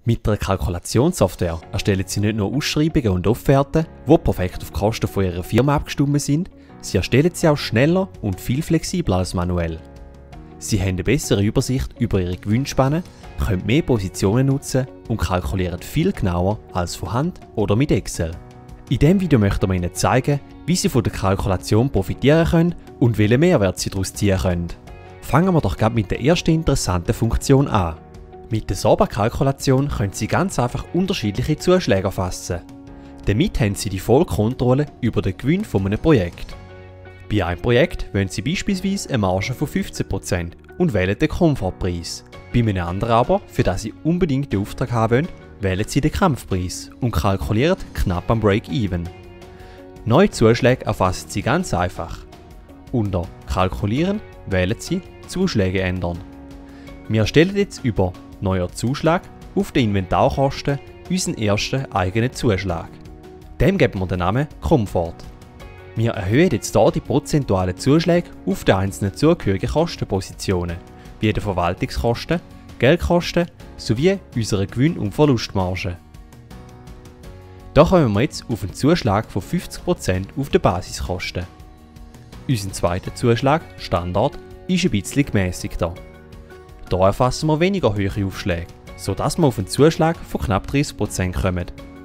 Mit einer Kalkulationssoftware erstellen Sie nicht nur Ausschreibungen und Offerten, die perfekt auf die Kosten von Ihrer Firma abgestimmt sind, Sie erstellen sie auch schneller und viel flexibler als manuell. Sie haben eine bessere Übersicht über Ihre Gewinnspanne, können mehr Positionen nutzen und kalkulieren viel genauer als von Hand oder mit Excel. In diesem Video möchten wir Ihnen zeigen, wie Sie von der Kalkulation profitieren können und welchen Mehrwert Sie daraus ziehen können. Fangen wir doch gleich mit der ersten interessanten Funktion an. Mit der SOBA-Kalkulation können Sie ganz einfach unterschiedliche Zuschläge erfassen. Damit haben Sie die Vollkontrolle über den Gewinn von einem Projekt. Bei einem Projekt wollen Sie beispielsweise eine Marge von 15% und wählen den Komfortpreis. Bei einem anderen aber, für das Sie unbedingt den Auftrag haben wollen, wählen Sie den Kampfpreis und kalkulieren knapp am Break-Even. Neue Zuschläge erfassen Sie ganz einfach. Unter Kalkulieren wählen Sie Zuschläge ändern. Wir erstellen jetzt über Neuer Zuschlag auf den Inventarkosten unseren ersten eigenen Zuschlag. Dem geben wir den Namen Komfort. Wir erhöhen jetzt hier die prozentualen Zuschläge auf die einzelnen zugehörigen Kostenpositionen, wie den Verwaltungskosten, Geldkosten sowie unsere Gewinn- und Verlustmarge. Da kommen wir jetzt auf einen Zuschlag von 50% auf den Basiskosten. Unser zweiter Zuschlag, Standard, ist ein bisschen gemäßigter. Hier erfassen wir weniger hohe Aufschläge, sodass wir auf einen Zuschlag von knapp 30% kommen.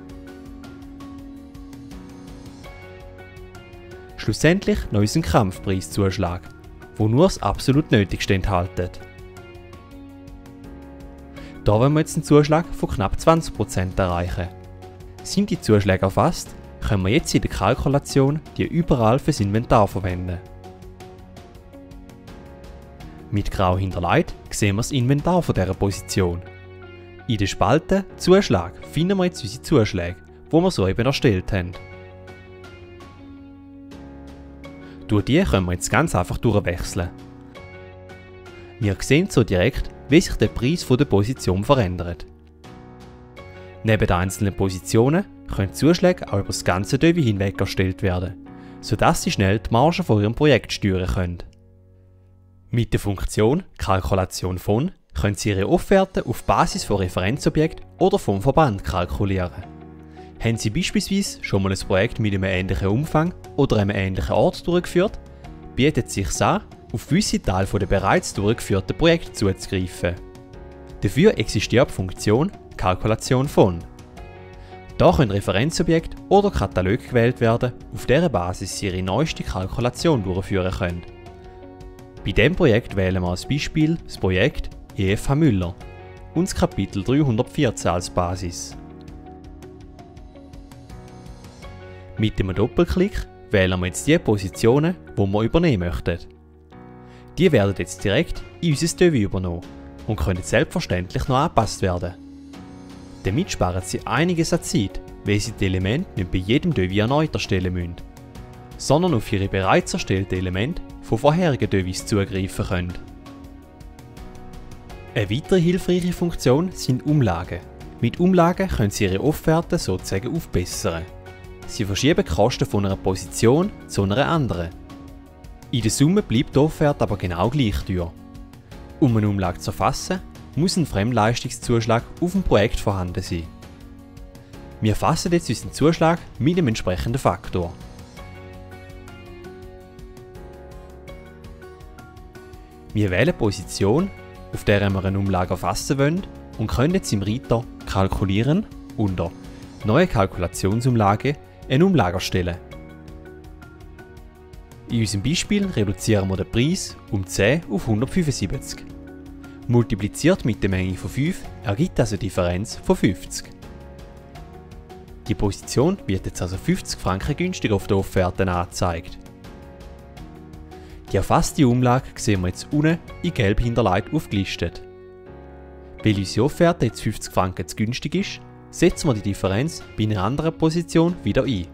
Schlussendlich noch unseren Kampfpreiszuschlag, der nur das absolut Nötigste enthält. Hier wollen wir jetzt einen Zuschlag von knapp 20% erreichen. Sind die Zuschläge erfasst, können wir jetzt in der Kalkulation die überall fürs Inventar verwenden. Mit grau hinterlegt sehen wir das Inventar von dieser Position. In der Spalte Zuschlag finden wir jetzt unsere Zuschläge, die wir soeben erstellt haben. Durch die können wir jetzt ganz einfach durchwechseln. Wir sehen so direkt, wie sich der Preis der Position verändert. Neben den einzelnen Positionen können Zuschläge auch über das ganze Devis hinweg erstellt werden, sodass Sie schnell die Marge von Ihrem Projekt steuern können. Mit der Funktion Kalkulation von können Sie Ihre Offerte auf Basis von Referenzobjekt oder vom Verband kalkulieren. Haben Sie beispielsweise schon mal ein Projekt mit einem ähnlichen Umfang oder einem ähnlichen Ort durchgeführt, bietet es sich an, auf gewisse Teile der bereits durchgeführten Projekte zuzugreifen. Dafür existiert die Funktion Kalkulation von. Da können Referenzobjekte oder Kataloge gewählt werden, auf deren Basis Sie Ihre neueste Kalkulation durchführen können. Bei diesem Projekt wählen wir als Beispiel das Projekt EFH Müller und das Kapitel 314 als Basis. Mit einem Doppelklick wählen wir jetzt die Positionen, die wir übernehmen möchten. Die werden jetzt direkt in unser Devis übernommen und können selbstverständlich noch angepasst werden. Damit sparen Sie einiges an Zeit, weil Sie die Elemente nicht bei jedem Devis erneut erstellen müssen, sondern auf Ihre bereits erstellten Elemente von vorherigen Devis zugreifen können. Eine weitere hilfreiche Funktion sind Umlagen. Mit Umlagen können Sie Ihre Offerte sozusagen aufbessern. Sie verschieben die Kosten von einer Position zu einer anderen. In der Summe bleibt die Offerte aber genau gleich teuer. Um eine Umlage zu erfassen, muss ein Fremdleistungszuschlag auf dem Projekt vorhanden sein. Wir erfassen jetzt unseren Zuschlag mit dem entsprechenden Faktor. Wir wählen die Position, auf der wir eine Umlage erfassen wollen und können jetzt im Reiter Kalkulieren unter Neue Kalkulationsumlage eine Umlage erstellen. In unserem Beispiel reduzieren wir den Preis um 10 auf 175. Multipliziert mit der Menge von 5 ergibt das eine Differenz von 50. Die Position wird jetzt also 50 Franken günstiger auf der Offerte angezeigt. Die erfasste Umlage sehen wir jetzt unten in gelb hinterlegt aufgelistet. Weil unsere Offerte jetzt 50 Franken zu günstig ist, setzen wir die Differenz bei einer anderen Position wieder ein.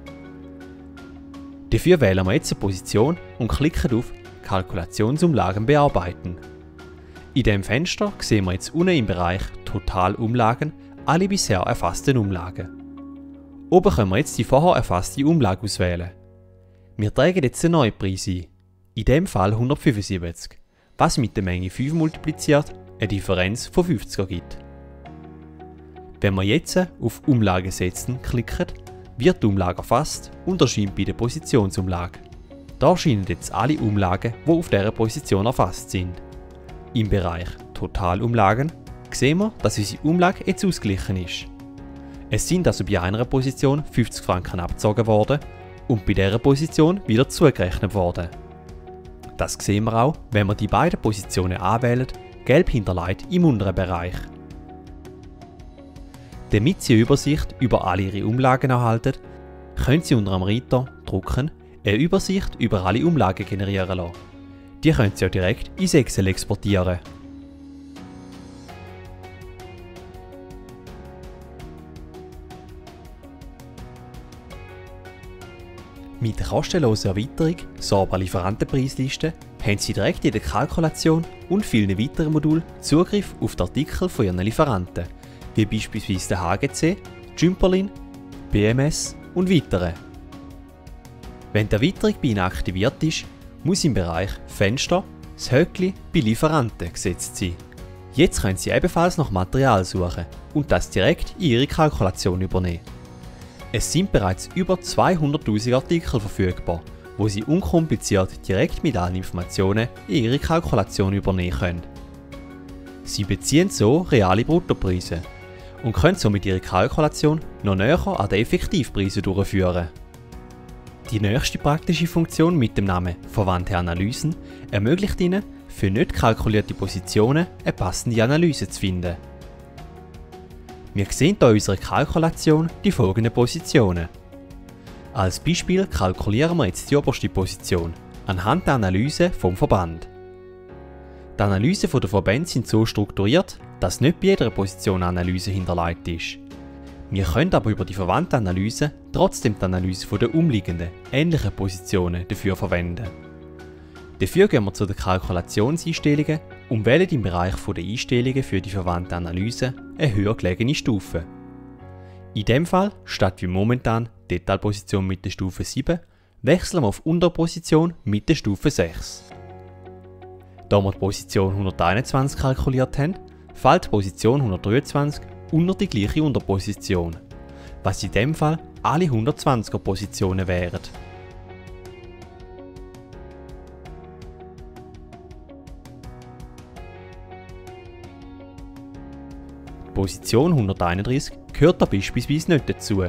Dafür wählen wir jetzt eine Position und klicken auf Kalkulationsumlagen bearbeiten. In diesem Fenster sehen wir jetzt unten im Bereich Totalumlagen alle bisher erfassten Umlagen. Oben können wir jetzt die vorher erfasste Umlage auswählen. Wir tragen jetzt einen neuen Preis ein, in diesem Fall 175, was mit der Menge 5 multipliziert eine Differenz von 50 ergibt. Wenn wir jetzt auf Umlage setzen klicken, wird die Umlage erfasst und erscheint bei der Positionsumlage. Da erscheinen jetzt alle Umlagen, die auf dieser Position erfasst sind. Im Bereich Totalumlagen sehen wir, dass unsere Umlage jetzt ausgeglichen ist. Es sind also bei einer Position 50 Franken abgezogen worden und bei dieser Position wieder zugerechnet worden. Das sehen wir auch, wenn wir die beiden Positionen anwählen, gelb hinterlegt im unteren Bereich. Damit Sie eine Übersicht über alle Ihre Umlagen erhalten, können Sie unter dem Reiter «Drucken» eine Übersicht über alle Umlagen generieren lassen. Die können Sie auch direkt ins Excel exportieren. Mit der kostenlosen Erweiterung «Sorba Lieferantenpreisliste» haben Sie direkt in der Kalkulation und vielen weiteren Modulen Zugriff auf die Artikel von Ihren Lieferanten, wie beispielsweise der HGC, Jumperlin, BMS und weitere. Wenn die Erweiterung bei Ihnen aktiviert ist, muss im Bereich «Fenster» das Höckli bei «Lieferanten» gesetzt sein. Jetzt können Sie ebenfalls nach Material suchen und das direkt in Ihre Kalkulation übernehmen. Es sind bereits über 200.000 Artikel verfügbar, wo Sie unkompliziert direkt mit allen Informationen in Ihre Kalkulation übernehmen können. Sie beziehen so reale Bruttopreise und können somit Ihre Kalkulation noch näher an den Effektivpreisen durchführen. Die nächste praktische Funktion mit dem Namen «Verwandte Analysen» ermöglicht Ihnen, für nicht kalkulierte Positionen eine passende Analyse zu finden. Wir sehen hier in unserer Kalkulation die folgenden Positionen. Als Beispiel kalkulieren wir jetzt die oberste Position anhand der Analyse vom Verband. Die Analysen der Verbände sind so strukturiert, dass nicht bei jeder Position eine Analyse hinterlegt ist. Wir können aber über die verwandte Analyse trotzdem die Analyse der umliegenden, ähnlichen Positionen dafür verwenden. Dafür gehen wir zu den Kalkulationseinstellungen und wählen im Bereich der Einstellungen für die verwandte Analyse eine höher gelegene Stufe. In dem Fall, statt wie momentan Detailposition mit der Stufe 7, wechseln wir auf Unterposition mit der Stufe 6. Da wir die Position 121 kalkuliert haben, fällt die Position 123 unter die gleiche Unterposition, was in dem Fall alle 120er Positionen wären. Position 131 gehört da beispielsweise nicht dazu.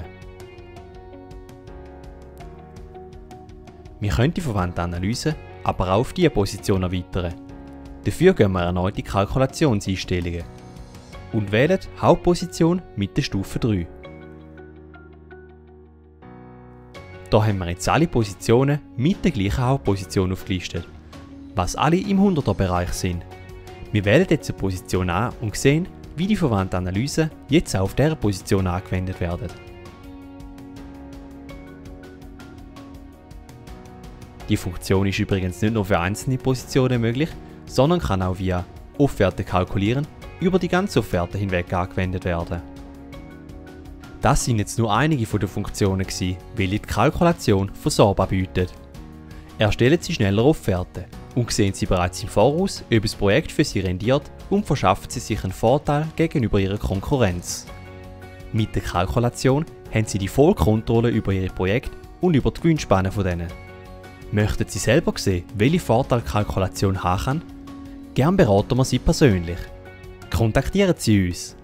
Wir können die verwandte Analyse aber auch auf diese Position erweitern. Dafür gehen wir erneut in die Kalkulationseinstellungen und wählen Hauptposition mit der Stufe 3. Hier haben wir jetzt alle Positionen mit der gleichen Hauptposition aufgelistet, was alle im 100er Bereich sind. Wir wählen jetzt eine Position an und sehen, wie die verwandte Analyse jetzt auch auf dieser Position angewendet werden. Die Funktion ist übrigens nicht nur für einzelne Positionen möglich, sondern kann auch via Offerte kalkulieren über die ganze Offerte hinweg angewendet werden. Das sind jetzt nur einige von den Funktionen gewesen, welche die Kalkulation von Sorba bietet. Erstellen Sie schneller Offerten und sehen Sie bereits im Voraus, ob das Projekt für Sie rendiert und verschaffen Sie sich einen Vorteil gegenüber Ihrer Konkurrenz. Mit der Kalkulation haben Sie die Vollkontrolle über Ihre Projekte und über die Gewinnspanne von denen. Möchten Sie selber sehen, welche Vorteile die Kalkulation haben kann? Gerne beraten wir Sie persönlich. Kontaktieren Sie uns!